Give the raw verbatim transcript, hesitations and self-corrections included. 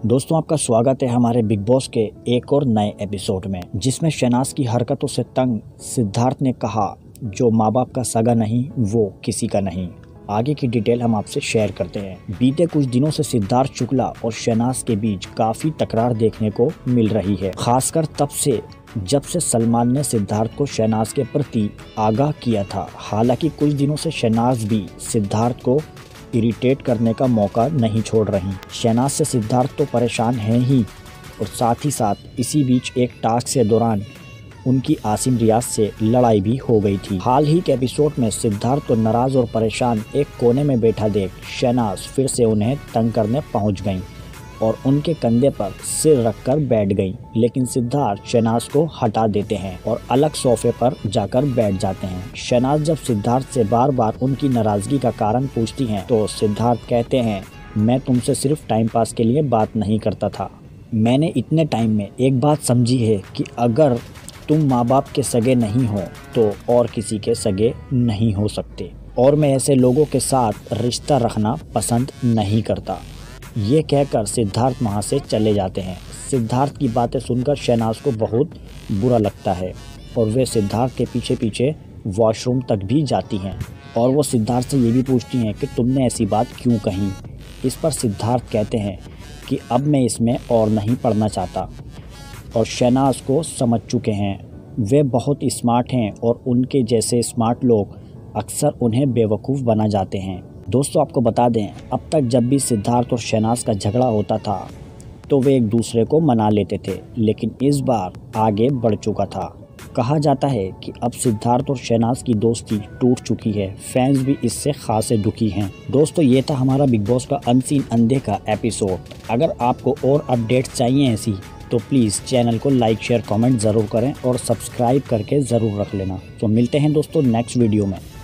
दोस्तों आपका स्वागत है हमारे बिग बॉस के एक और नए एपिसोड में, जिसमें शहनाज की हरकतों से तंग सिद्धार्थ ने कहा जो माँ बाप का सगा नहीं वो किसी का नहीं। आगे की डिटेल हम आपसे शेयर करते हैं। बीते कुछ दिनों से सिद्धार्थ शुक्ला और शहनाज के बीच काफी तकरार देखने को मिल रही है, खासकर तब से जब से सलमान ने सिद्धार्थ को शहनाज के प्रति आगाह किया था। हालांकि कुछ दिनों से शहनाज भी सिद्धार्थ को इरिटेट करने का मौका नहीं छोड़ रही। शहनाज से सिद्धार्थ तो परेशान है ही, और साथ ही साथ इसी बीच एक टास्क के दौरान उनकी आसिम रियाज से लड़ाई भी हो गई थी। हाल ही के एपिसोड में सिद्धार्थ को नाराज और परेशान एक कोने में बैठा देख शहनाज फिर से उन्हें तंग करने पहुंच गईं और उनके कंधे पर सिर रखकर बैठ गईं। लेकिन सिद्धार्थ शहनाज को हटा देते हैं और अलग सोफे पर जाकर बैठ जाते हैं। शहनाज जब सिद्धार्थ से बार बार उनकी नाराजगी का कारण पूछती हैं तो सिद्धार्थ कहते हैं, मैं तुमसे सिर्फ टाइम पास के लिए बात नहीं करता था। मैंने इतने टाइम में एक बात समझी है कि अगर तुम माँ बाप के सगे नहीं हो तो और किसी के सगे नहीं हो सकते, और मैं ऐसे लोगों के साथ रिश्ता रखना पसंद नहीं करता। ये कहकर सिद्धार्थ वहाँ से चले जाते हैं। सिद्धार्थ की बातें सुनकर शहनाज को बहुत बुरा लगता है और वे सिद्धार्थ के पीछे पीछे वॉशरूम तक भी जाती हैं और वो सिद्धार्थ से ये भी पूछती हैं कि तुमने ऐसी बात क्यों कही। इस पर सिद्धार्थ कहते हैं कि अब मैं इसमें और नहीं पढ़ना चाहता, और शहनाज को समझ चुके हैं। वे बहुत स्मार्ट हैं और उनके जैसे स्मार्ट लोग अक्सर उन्हें बेवकूफ़ बना जाते हैं। दोस्तों आपको बता दें, अब तक जब भी सिद्धार्थ और शहनाज का झगड़ा होता था तो वे एक दूसरे को मना लेते थे, लेकिन इस बार आगे बढ़ चुका था। कहा जाता है कि अब सिद्धार्थ और शहनाज की दोस्ती टूट चुकी है। फैंस भी इससे खासे दुखी हैं। दोस्तों ये था हमारा बिग बॉस का अनसीन अंधे का एपिसोड। अगर आपको और अपडेट्स चाहिए ऐसी तो प्लीज़ चैनल को लाइक शेयर कमेंट ज़रूर करें और सब्सक्राइब करके ज़रूर रख लेना। तो मिलते हैं दोस्तों नेक्स्ट वीडियो में।